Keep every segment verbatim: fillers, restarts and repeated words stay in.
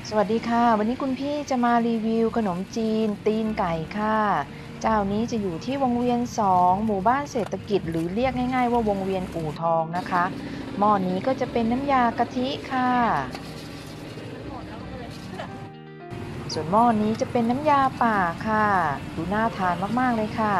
สวัสดีค่ะวันนี้คุณพี่จะมารีวิวขนมจีนตีนไก่ค่ะเจ้านี้จะอยู่ที่วงเวียนสองหมู่บ้านเศรษฐกิจหรือเรียกง่ายๆว่าวงเวียนอู่ทองนะคะหม้อนี้ก็จะเป็นน้ำยากะทิค่ะส่วนหม้อนี้จะเป็นน้ำยาป่าค่ะดูน่าทานมากๆเลยค่ะ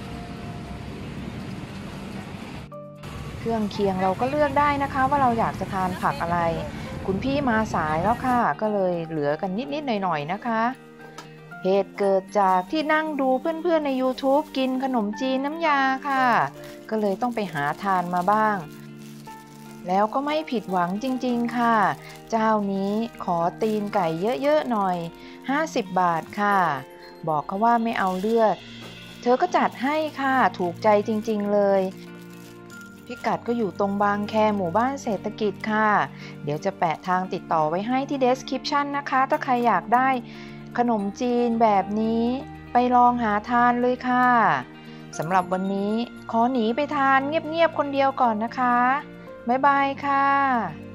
เครื่องเคียงเราก็เลือกได้นะคะว่าเราอยากจะทานผักอะไรคุณพี่มาสายแล้วค่ะก็เลยเหลือกันนิดๆหน่อยๆนะคะ เหตุเกิดจากที่นั่งดูเพื่อนๆใน ยูทูบ กินขนมจีนน้ำยาค่ะก็เลยต้องไปหาทานมาบ้างแล้วก็ไม่ผิดหวังจริงๆค่ะเจ้านี้ขอตีนไก่เยอะๆหน่อยห้าสิบบบาทค่ะบอกเขาว่าไม่เอาเลือดเธอก็จัดให้ค่ะถูกใจจริงๆเลยพิกัดก็อยู่ตรงบางแคหมู่บ้านเศรษฐกิจค่ะเดี๋ยวจะแปะทางติดต่อไว้ให้ที่ ดีสคริปชัน นะคะถ้าใครอยากได้ขนมจีนแบบนี้ไปลองหาทานเลยค่ะสำหรับวันนี้ขอหนีไปทานเงียบๆคนเดียวก่อนนะคะบ๊ายบายค่ะ